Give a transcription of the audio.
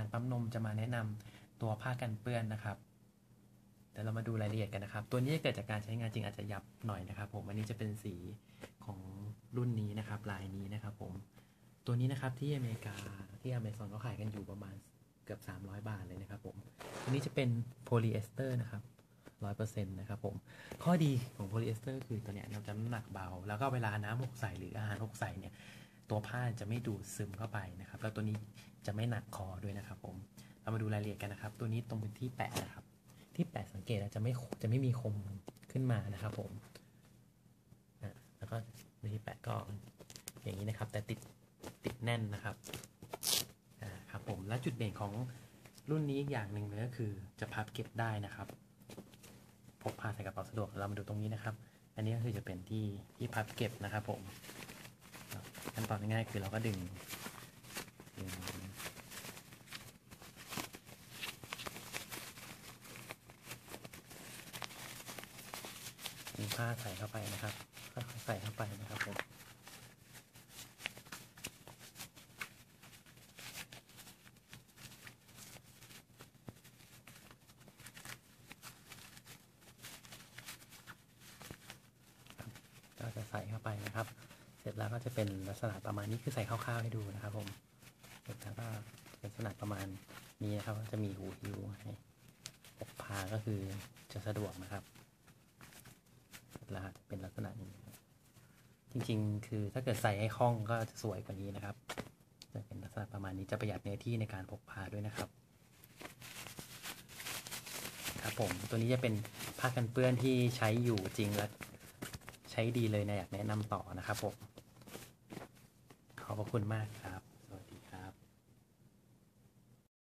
ปั๊มนมจะมาแนะนำตัวผ้ากันเปื้อนนะครับเดี๋ยวเรามาดูรายละเอียดกันนะครับตัวนี้เกิดจากการใช้งานจริงอาจจะยับหน่อยนะครับผมอันนี้จะเป็นสีของรุ่นนี้นะครับลายนี้นะครับผมตัวนี้นะครับที่อเมริกาที่ Amazon เขาขายกันอยู่ประมาณเกือบ300 บาทเลยนะครับผมตัวนี้จะเป็นโพลีเอสเตอร์นะครับ100%นะครับผมข้อดีของโพลีเอสเตอร์คือตัวเนี้ยเราจะน้ำหนักเบาแล้วก็เวลาน้ำหกใส่หรืออาหารหกใส่เนี่ยตัวผ้าจะไม่ดูดซึมเข้าไปนะครับแล้วตัวนี้จะไม่หนักคอด้วยนะครับผมเรามาดูรายละเอียดกันนะครับตัวนี้ตรงเป็นที่แปะนะครับที่แปะสังเกตจะไม่มีคมขึ้นมานะครับผมแล้วก็ที่แปะก็อย่างนี้นะครับแต่ติดแน่นนะครับครับผมและจุดเด่นของรุ่นนี้อีกอย่างหนึ่งเลยก็คือจะพับเก็บได้นะครับพกพาใส่กระเป๋าสะดวกเรามาดูตรงนี้นะครับอันนี้ก็คือจะเป็นที่พับเก็บนะครับผมขั้นตอนง่ายๆคือเราก็ดึงผ้าใส่เข้าไปนะครับค่อยๆใส่เข้าไปนะครับผมก็จะใส่เข้าไปนะครับเสร็จแล้วก็จะเป็นลักษณะประมาณนี้คือใส่คร่าวๆให้ดูนะครับผมเสร็จแล้วก็เป็นลักษณะประมาณนี้นะครับจะมีหูหิ้วให้พกพาก็คือจะสะดวกนะครับแล้วเป็นลักษณะนี้จริงๆคือถ้าเกิดใส่ให้คล่องก็จะสวยกว่านี้นะครับจะเป็นลักษณะประมาณนี้จะประหยัดเนื้อที่ในการพกพาด้วยนะครับครับผมตัวนี้จะเป็นผ้ากันเปื้อนที่ใช้อยู่จริงและใช้ดีเลยนะอยากแนะนำต่อนะครับผมขอบพระคุณมากครับ